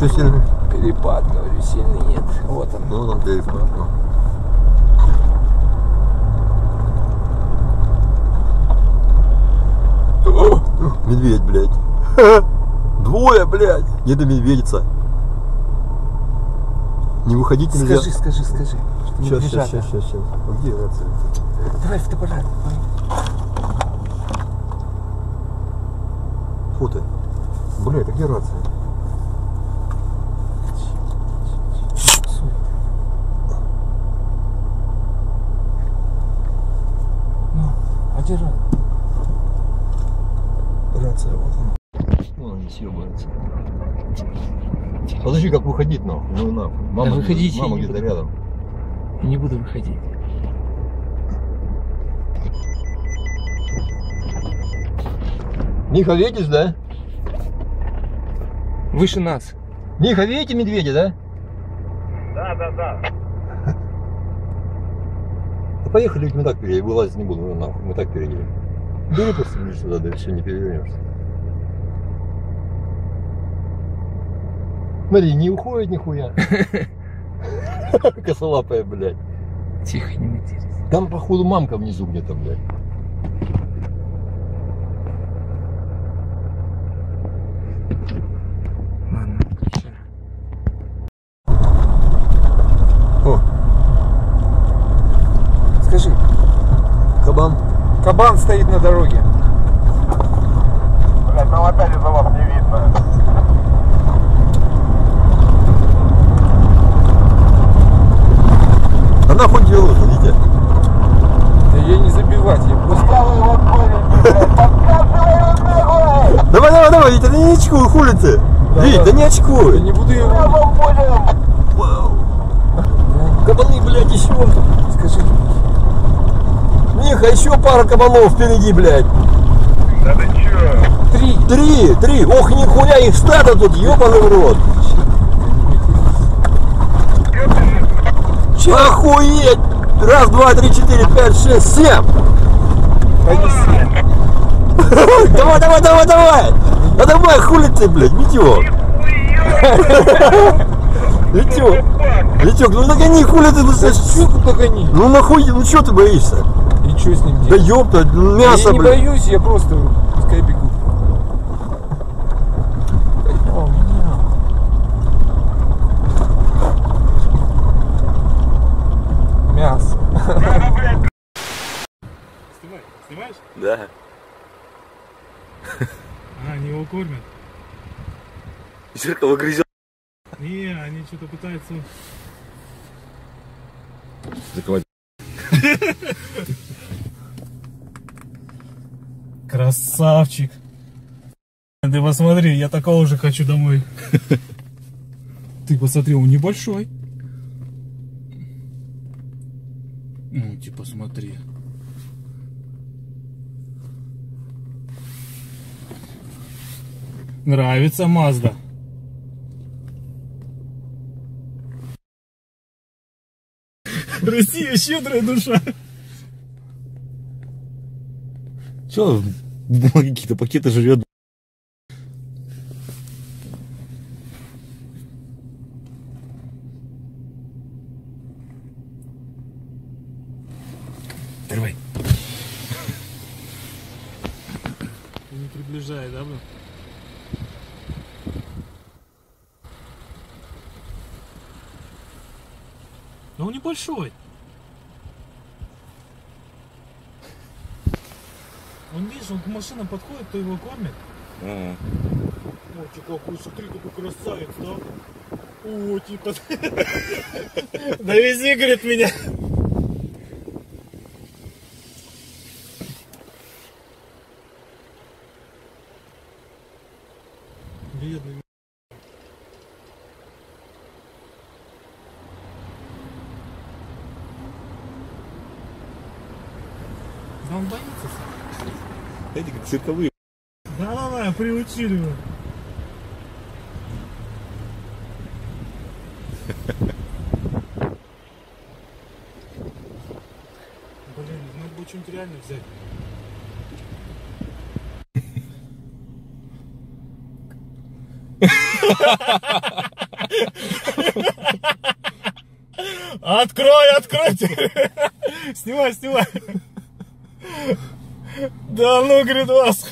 Все сильный? Перепад, говорю, сильный нет. Вот он. Ну, он перепад. Ну. Медведь, блядь. Двое, блядь. Где-то медведица. Не выходить нельзя. Скажи. Сейчас. Где рация? Давай фотоаппарат. Фото. Блядь, а где рация? Ну, а где рация? Рация, вот она. Вон они съебываются. Подожди, как выходить нахуй? Ну нахуй. Мама, Да выходите, мама я не где-то буду. рядом. Я не буду выходить. Миха, видишь, да? Выше нас. Миха, видите медведя, да? Да. Да поехали, мы так переедем. Вылазить не буду, ну, нахуй, мы так переедем. Бери просто ближе сюда, да все, не перевернешься. Смотри, не уходит нихуя. Косолапая, блядь. Тихо, не матерись. Там, походу, мамка внизу где-то, блядь. Ладно, все. О, Скажи, кабан. кабан стоит на дороге. Блядь, нам опять из-за вас не видно. А нахуй делают, видите? Да я не забивать, я просто... Давай, Витя, да не очкуй, хули ты? Вить, да не Я очкуй. не буду его... Вау. Кабаны, блядь, еще. Скажи, Миха, еще пара кабанов впереди, блядь. Да ты чё? 3. Три. Ох, нихуя, их стадо тут, ебаный в рот. Охуеть. Раз, два, три, четыре, пять, шесть, 7. Понеси. Давай. Да давай, хули ты, блядь, Витек. Витек, ну нагони, хули ты, ну, Щуку погони. ну нахуй, ну что ты боишься? И что с ним Да делать? ёпта, ну, мясо, Я не блядь. боюсь, я просто пускай бегу. О, меня. Мясо. Снимаешь? Да. Они его кормят. Зеркало грызет. Не, они что-то пытаются... Закрывать. Красавчик. Ты посмотри, я такого уже хочу домой. Ты посмотри, он небольшой. Ну, типа, смотри. Нравится Мазда. Россия, щедрая душа. Че, бумаги какие-то пакеты жрет. Давай. Не приближай, да, блин? Но он небольшой. Он, видишь, он к машинам подходит, кто его кормит. О, какой, смотри, какой красавец, да? О, типа... Довези, говорит, меня. Бедный. Да он боится сам. Эти как цирковые. Да-да-да, приучили его. Блин, надо бы что-нибудь реально взять. Открой, открой! Снимай, снимай! Да ну, говорит, вас!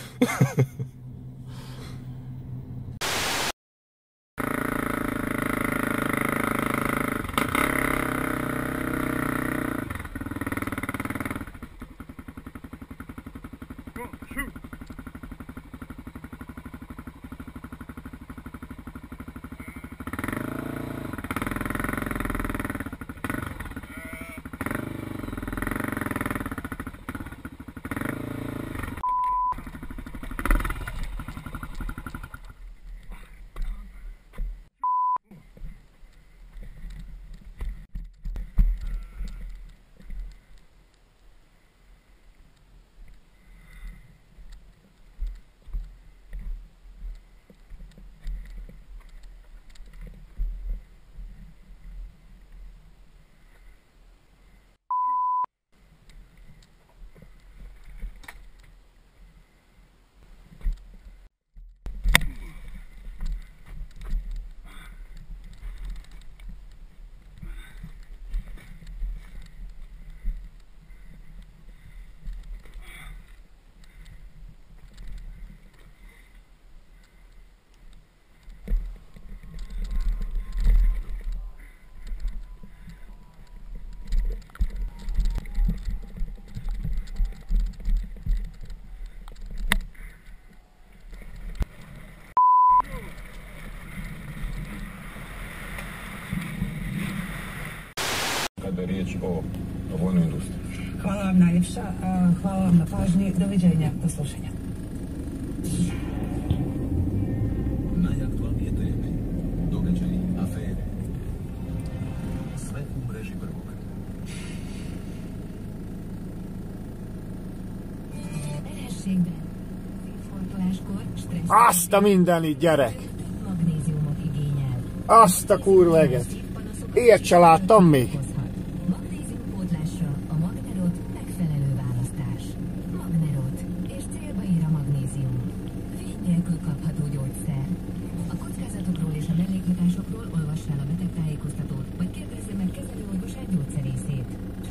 Kada riječ o vojnoj industriji. Hvala vam najljepša, hvala vam na pažnji, doviđenja, do slušanja. Najaktualnije teme, događaji, afere. Sve u mreži prvog. Terhességben, forduláskor, stressz... Azt a mindenit, gyerek! Magnéziumot igényel. Azt a kurva eget! Ilyet se láttam még! Magnéziumpótlásra a Magnerot megfelelő választás. Magnerot, és célba ér a magnézium. Vény nélkül kapható gyógyszer. A kockázatokról és a mellékhatásokról olvass fel a betegtájékoztatót, vagy kérdezze meg kezelőorvosát gyógyszerészét.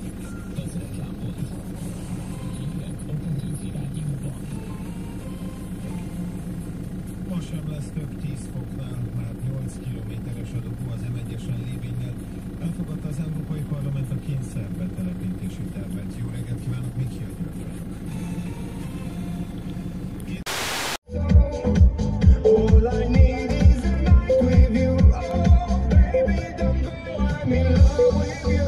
Ma sem lesz több 10 foknál, már 8 kilométeres a doboz az M1-esen Lévénynél. Elfogadta az Európai Parlament a kényszer betelepítési tervet. Jó reggelt kívánok, Miki György vagyok. All I need is a night with you. Oh, baby, don't go, I'm in love with you.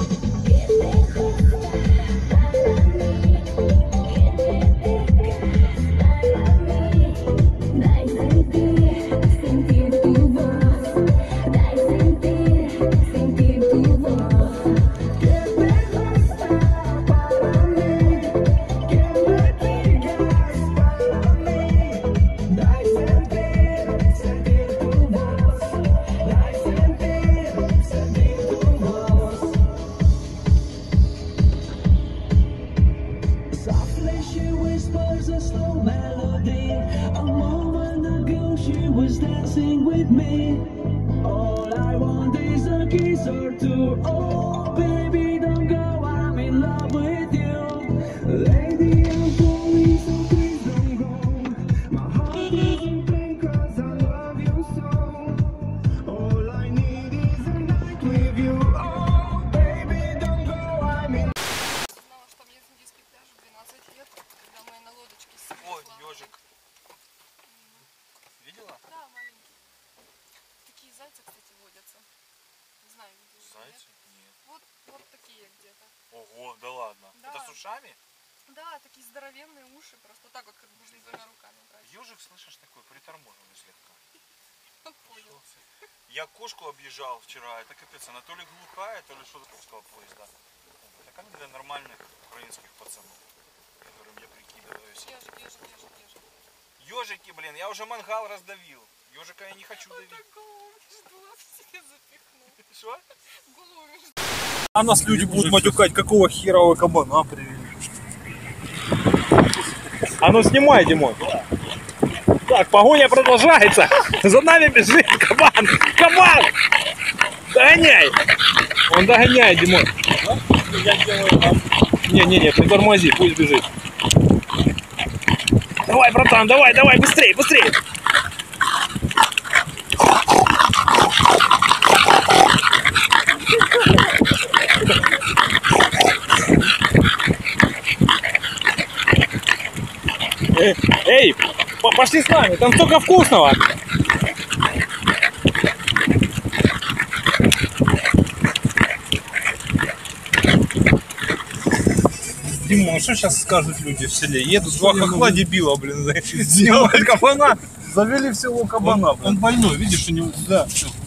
Softly she whispers a slow melody. A moment ago she was dancing with me. All I want is a kiss or two. Oh baby, don't go, I'm in love with you. Lady, I'm sorry, so please don't go. My heart isn't plain 'cause I love you so. All I need is a night with you. Oh baby, don't go, I'm in. Знала, что там есть индийский пляж в 12 лет, когда мы на лодочке с О, ежик. Видела? Да, маленький. Такие зайцы, кстати, водятся. Не знаю, видели или Зайцы? Нет. Вот такие где-то. Ого, да ладно. Да. Это с ушами? Да, такие здоровенные уши, просто вот так вот, как можно двумя руками брать. Ежик, слышишь, такой приторможенный слегка. Понял. Я кошку объезжал вчера, это капец, она то ли глухая, то ли что-то пускал поезда. Это как для нормальных украинских пацанов, которым я прикидываюсь. Ежик, ежик, ежик, ежик. Ежики, блин, я уже мангал раздавил. Ежика я не хочу Он давить. так голову между лап себе запихнул. Что? Голову между... А нас люди будут матюкать, какого хера вы кабана привели. А ну снимай, Димон. Так, погоня продолжается. За нами бежит кабан. Кабан! Догоняй! Он догоняет, Димон. Не, притормози, пусть бежит. Давай, братан, давай, быстрее, быстрее. Эй, пошли с нами, там столько вкусного. Димон, что сейчас скажут люди в селе? Едут два хохла дебила, блин, сделали кабана. Завели в село кабана. Он больной, видишь, у него... Да.